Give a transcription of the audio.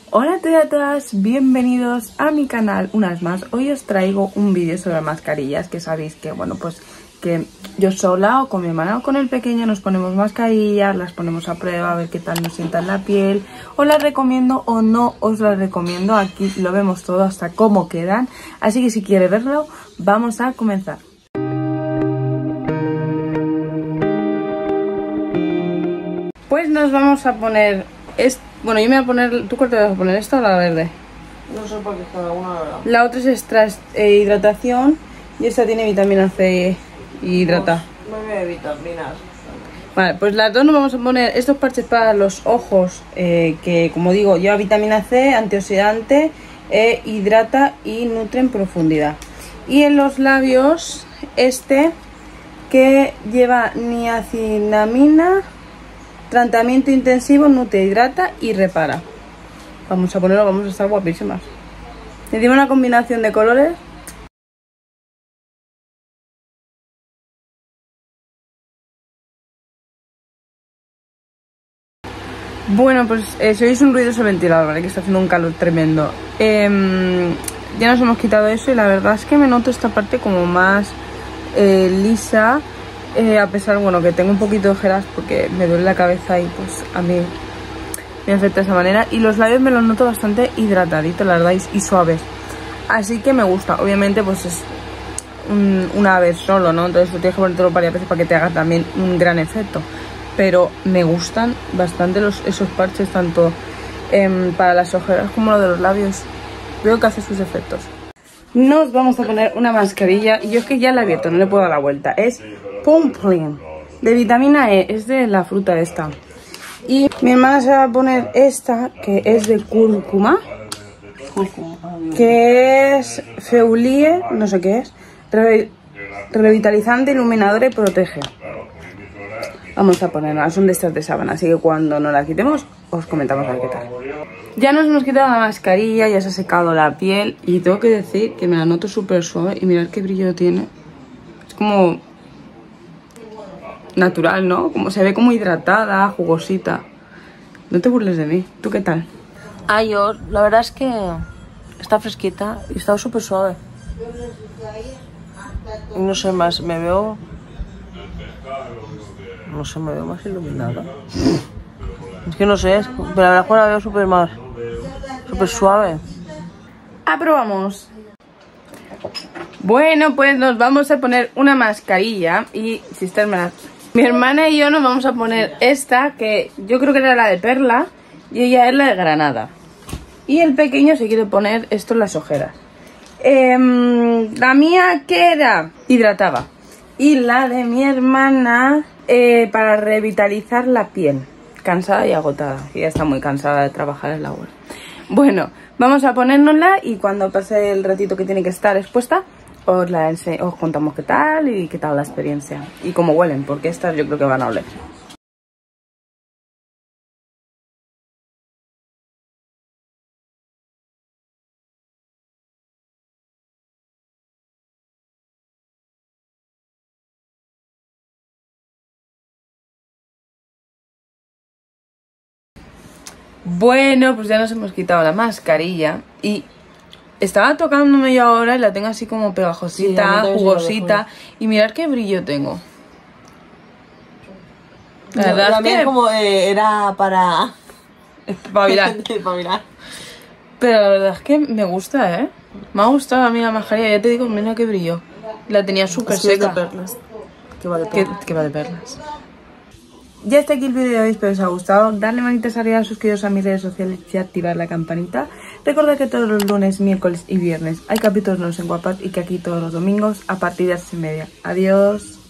Hola a todos y a todas, bienvenidos a mi canal una vez más. Hoy os traigo un vídeo sobre mascarillas, que sabéis que, bueno, pues que yo sola o con mi hermana o con el pequeño nos ponemos mascarillas, las ponemos a prueba a ver qué tal nos sienta en la piel. Os las recomiendo o no os las recomiendo, aquí lo vemos todo hasta cómo quedan. Así que si quieres verlo, vamos a comenzar. Pues nos vamos a poner bueno, yo me voy a poner... ¿Tú cuál te vas a poner? ¿Esta o la verde? No sé por qué cada una, la verdad. La otra es extra hidratación y esta tiene vitamina C y hidrata. No me vitaminas. Vale, pues las dos nos vamos a poner estos parches para los ojos, que como digo, lleva vitamina C, antioxidante, hidrata y nutre en profundidad. Y en los labios este que lleva niacinamida, tratamiento intensivo, nutre, hidrata y repara. Vamos a ponerlo, vamos a estar guapísimas. Encima una combinación de colores. Bueno, pues si oís un ruido es el ventilador, ¿vale? Que está haciendo un calor tremendo. Ya nos hemos quitado eso y la verdad es que me noto esta parte como más lisa. A pesar, bueno, que tengo un poquito de ojeras porque me duele la cabeza y pues a mí me afecta de esa manera. Y los labios me los noto bastante hidrataditos, la verdad, y suaves. Así que me gusta. Obviamente pues es una vez solo, ¿no? Entonces tienes que ponértelo varias veces para que te haga también un gran efecto. Pero me gustan bastante esos parches, tanto para las ojeras como lo de los labios. Veo que hace sus efectos. Nos vamos a poner una mascarilla y yo es que ya la he abierto, no le puedo dar la vuelta. Es Pumpkin de vitamina E, es de la fruta esta. Y mi hermana se va a poner esta que es de cúrcuma, que es Feulie, no sé qué es, revitalizante, iluminadora y protege. Vamos a ponerla, son de estas de sábana, así que cuando nos la quitemos os comentamos a ver qué tal. Ya nos hemos quitado la mascarilla, ya se ha secado la piel y tengo que decir que me la noto súper suave y mirad qué brillo tiene. Es como natural, ¿no? Como se ve como hidratada, jugosita. No te burles de mí. ¿Tú qué tal? Yo, la verdad es que está fresquita y está súper suave. Y no sé más, me veo... No sé, me veo más iluminada. Es que no sé, pero la verdad es que la veo súper suave. ¡Aprobamos! Bueno, pues nos vamos a poner una mascarilla y mi hermana y yo nos vamos a poner esta, que yo creo que era la de perla y ella es la de granada. Y el pequeño se quiere poner esto en las ojeras. La mía, ¿qué era? Hidrataba. Y la de mi hermana, para revitalizar la piel. Cansada y agotada. Ella está muy cansada de trabajar en la web. Bueno, vamos a ponérnosla y cuando pase el ratito que tiene que estar expuesta, os contamos qué tal y qué tal la experiencia. Y cómo huelen, porque estas yo creo que van a oler. Bueno, pues ya nos hemos quitado la mascarilla y estaba tocándome yo ahora y la tengo así como pegajosita, sí, jugosita. Y mirad qué brillo tengo. La verdad es que como era para... espabilar. Pero la verdad es que me gusta, ¿eh? Me ha gustado a mí la mascarilla, ya te digo, mira qué brillo. La tenía súper seca. De perlas. Que va de perlas. Que va de perlas. Ya está aquí el vídeo de hoy, espero os haya gustado. Darle manitas arriba, suscribiros a mis redes sociales y activar la campanita. Recordad que todos los lunes, miércoles y viernes hay capítulos nuevos en Wattpad y que aquí todos los domingos a partir de las 6:30. Adiós.